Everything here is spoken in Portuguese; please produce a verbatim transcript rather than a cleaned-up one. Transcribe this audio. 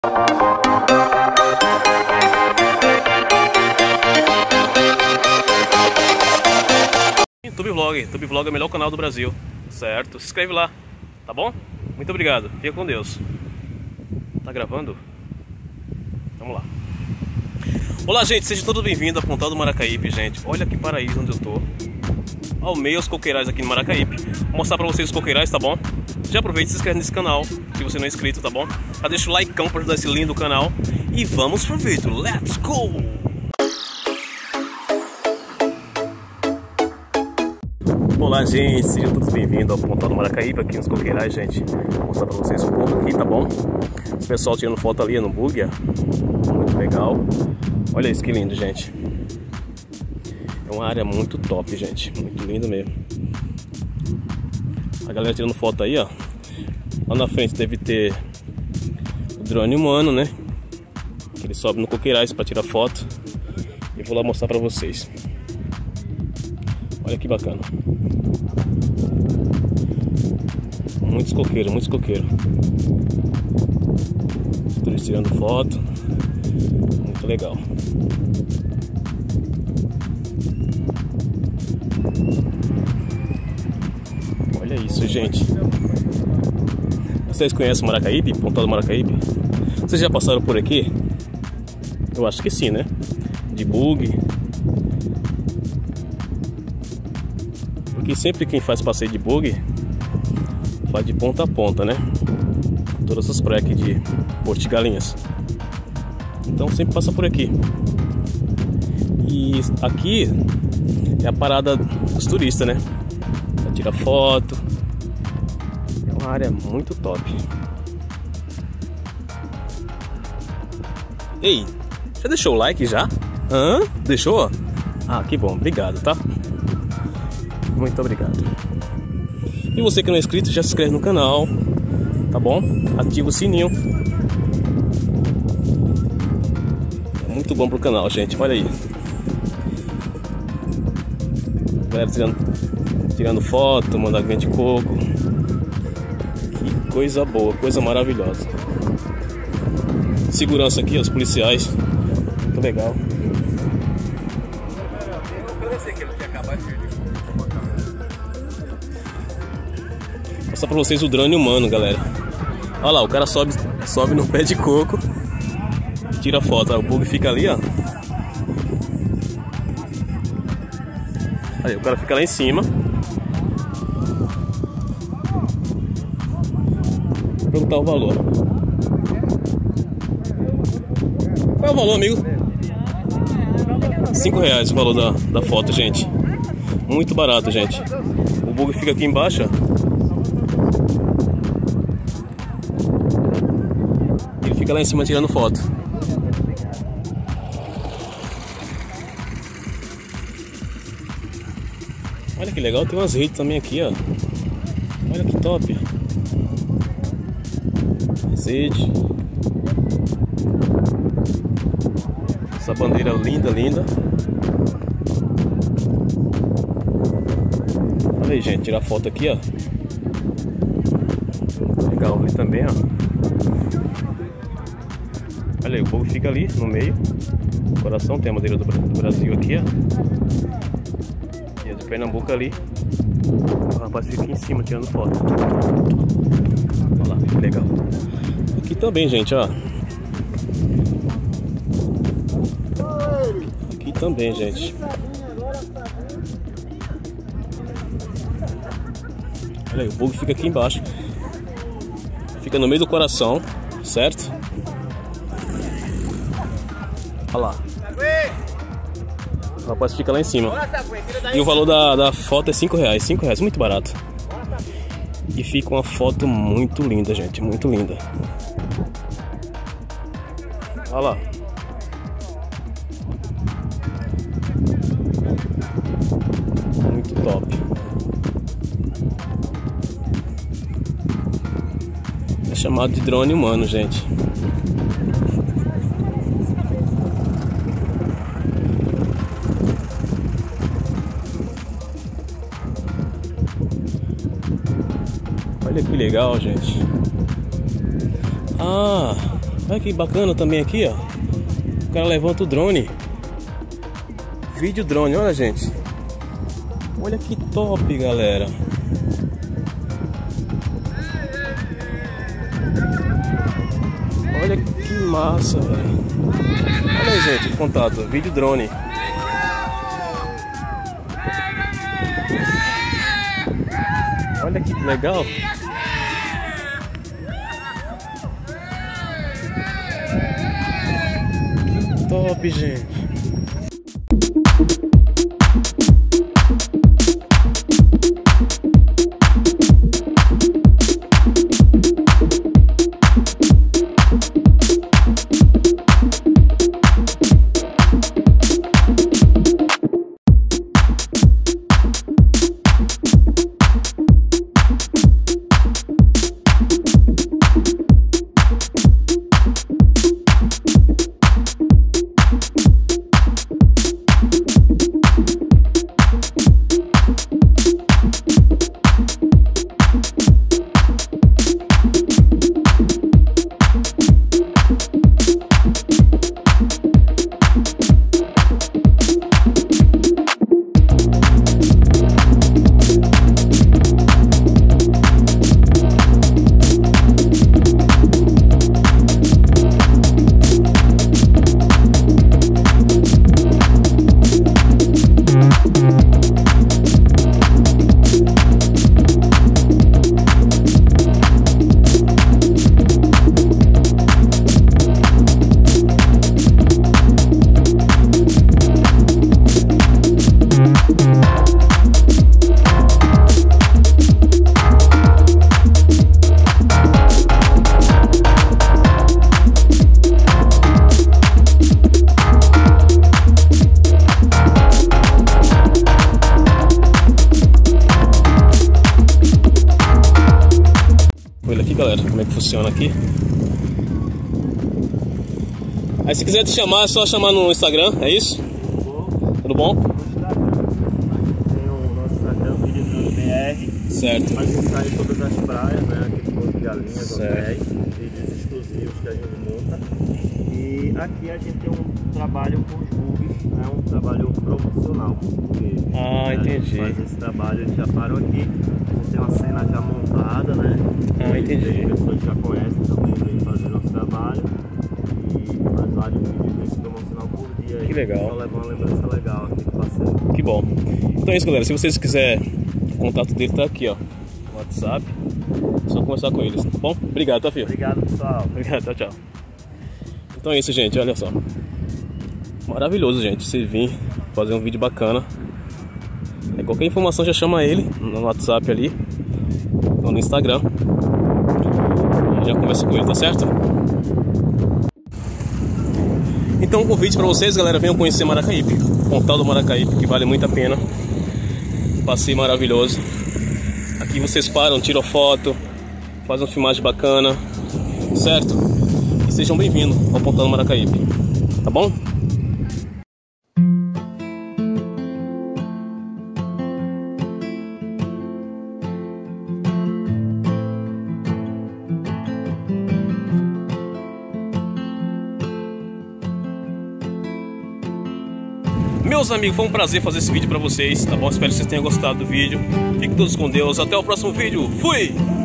YouTube Vlog, YouTube Vlog é o melhor canal do Brasil, certo? Se inscreve lá, tá bom? Muito obrigado, fica com Deus. Tá gravando? Vamos lá. Olá, gente, sejam todos bem-vindos a Pontal do Maracaípe, gente. Olha que paraíso onde eu tô. Ao meio os coqueirais aqui no Maracaípe. Vou mostrar pra vocês os coqueirais, tá bom? Já aproveita e se inscreve nesse canal, se você não é inscrito, tá bom? Já deixa o like pra ajudar esse lindo canal. E vamos pro vídeo, let's go! Olá, gente, sejam todos bem-vindos ao Pontal do Maracaípe, aqui nos coqueirais, gente. Vou mostrar pra vocês um pouco aqui, tá bom? O pessoal tirando foto ali no bug, muito legal. Olha isso que lindo, gente. É uma área muito top, gente, muito lindo mesmo. A galera tirando foto aí, ó. Lá na frente deve ter o drone humano, né? Que ele sobe no coqueirais para tirar foto. E vou lá mostrar pra vocês. Olha que bacana. Muitos coqueiros, muitos coqueiros. Todos tirando foto. Muito legal. Olha isso, gente. Vocês conhecem o Maracaípe? Pontal do Maracaípe? Vocês já passaram por aqui? Eu acho que sim, né? De bug. Porque sempre quem faz passeio de bug faz de ponta a ponta, né? Todas as praias aqui de Porto de Galinhas. Então sempre passa por aqui. E aqui é a parada dos turistas, né? Pra tirar foto. É uma área muito top. Ei, já deixou o like já? Hã? Deixou? Ah, que bom, obrigado, tá? Muito obrigado. E você que não é inscrito, já se inscreve no canal, tá bom? Ativa o sininho. É muito bom pro canal, gente, olha aí. Galera tirando, tirando foto, mandando aguinha de coco. Que coisa boa, coisa maravilhosa. Segurança aqui, os policiais. Muito legal. Vou mostrar pra vocês o drone humano, galera. Olha lá, o cara sobe, sobe no pé de coco. Tira foto, o bug fica ali, ó. Aí, o cara fica lá em cima. Vou perguntar o valor. Qual é o valor, amigo? Cinco reais o valor da, da foto, gente. Muito barato, gente. O bug fica aqui embaixo, ó. Ele fica lá em cima tirando foto. Olha que legal, tem umas redes também aqui, ó. Olha que top. Rede. Essa bandeira linda, linda. Olha aí, gente, tirar foto aqui, ó. Legal ali também, ó. Olha aí, o povo fica ali no meio. O coração tem a bandeira do Brasil aqui, ó. E a de Pernambuco ali. O rapaz fica aqui em cima tirando foto. Olha lá, que legal. Aqui também, gente, ó. Aqui também, gente. Olha aí, o bug fica aqui embaixo. Fica no meio do coração, certo? Olha lá. O rapaz fica lá em cima. E o valor da, da foto é cinco reais. cinco reais, muito barato. E fica uma foto muito linda, gente. Muito linda. Olha lá. Muito top. É chamado de drone humano, gente. Olha que legal, gente. Ah, Olha que bacana também aqui, ó. O cara levanta o drone. Vídeo drone, olha, gente. Olha que top, galera. Olha que massa, velho. Olha aí, gente, o contato, vídeo drone. Olha que legal. Que top, gente. Olha aqui, galera, como é que funciona aqui. Aí se quiser te chamar, é só chamar no Instagram, é isso? Tudo bom? Tem o nosso Instagram, Vídeo Drone B R. Certo. A gente sai em todas as praias, né? Aqui de Porto de Galinhas, hotéis, Certo. vídeos exclusivos que a gente monta. E aqui a gente tem um trabalho com os bugs, né? Um trabalho profissional com os bugueiros. Ah, A gente entendi. faz esse trabalho, eles já param aqui. A gente tem uma cena já montada, né? Ah, entendi. Tem pessoas que já conhecem também, vêm fazer nosso trabalho. E faz vários vídeos desse promocional por dia. Que legal. Só leva uma lembrança legal aqui do passeio. Que bom. Então é isso, galera. Se vocês quiserem, o contato dele tá aqui, ó, no WhatsApp. É só conversar com eles, tá bom? Obrigado, tá, filho? Obrigado, pessoal. Obrigado, tchau, tchau. Então é isso, gente, olha só. Maravilhoso, gente, você vir fazer um vídeo bacana. É, qualquer informação já chama ele no WhatsApp ali ou no Instagram e já conversa com ele, tá certo? Então um convite pra vocês, galera, venham conhecer Maracaípe, Pontal do Maracaípe, que vale muito a pena. Um passeio maravilhoso. Aqui vocês param, tiram foto, fazem uma filmagem bacana, certo? E sejam bem-vindos ao Pontal do Maracaípe, tá bom? Meus amigos, foi um prazer fazer esse vídeo pra vocês, tá bom? Espero que vocês tenham gostado do vídeo. Fiquem todos com Deus. Até o próximo vídeo. Fui!